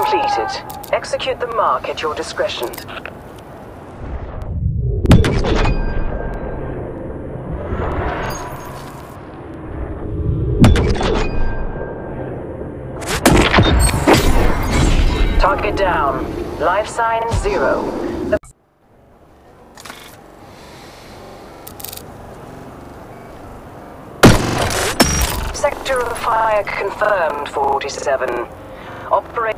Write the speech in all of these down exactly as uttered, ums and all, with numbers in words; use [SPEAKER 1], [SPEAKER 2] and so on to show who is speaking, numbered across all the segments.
[SPEAKER 1] completed. Execute the mark at your discretion. Target down. Life sign zero. The sector of fire confirmed, forty-seven. Operate.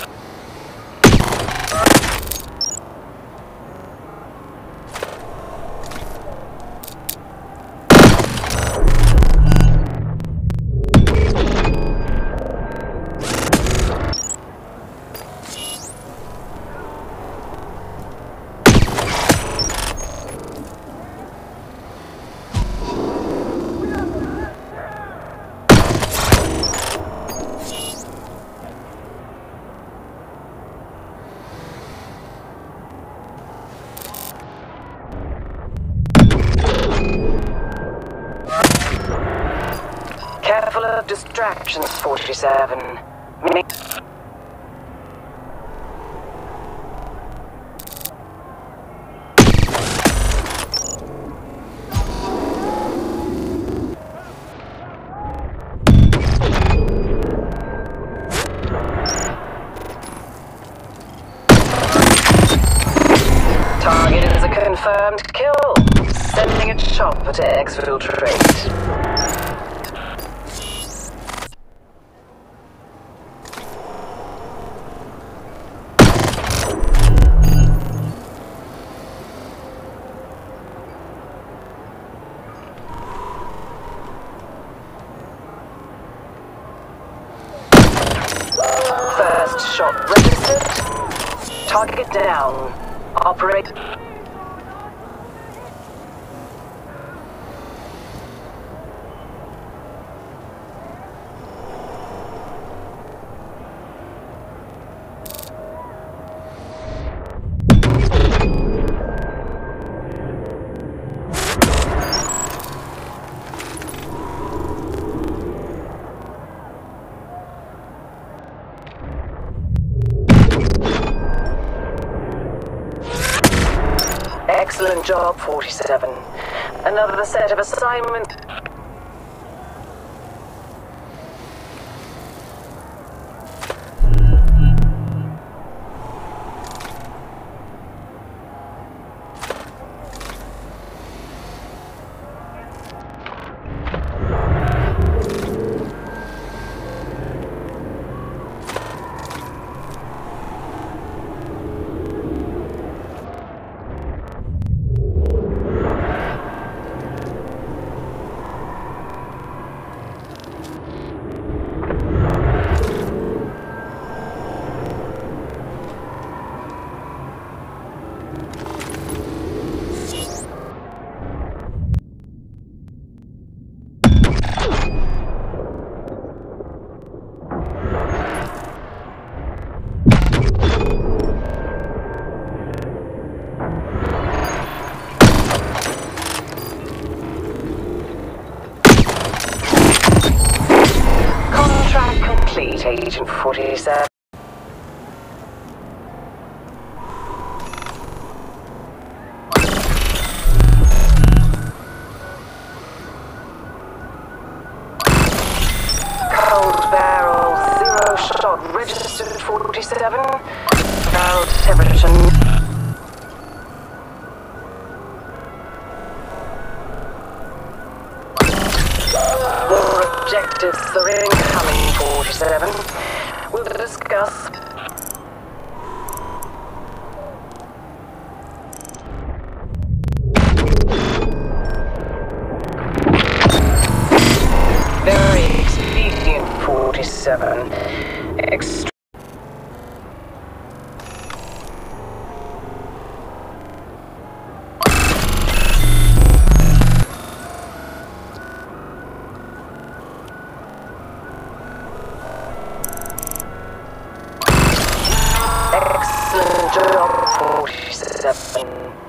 [SPEAKER 1] Careful of distractions, forty-seven. Make Target is a confirmed kill. Sending a chopper to exfiltrate. First shot registered. Target down. Operate. Excellent job, forty-seven. Another set of assignment. Agent forty-seven. Cold barrel, zero shot registered, forty-seven. Barrel temperature. Objectives are incoming, forty-seven. We'll discuss. Very expedient, forty-seven. Extra. Excellent job, forty-seven.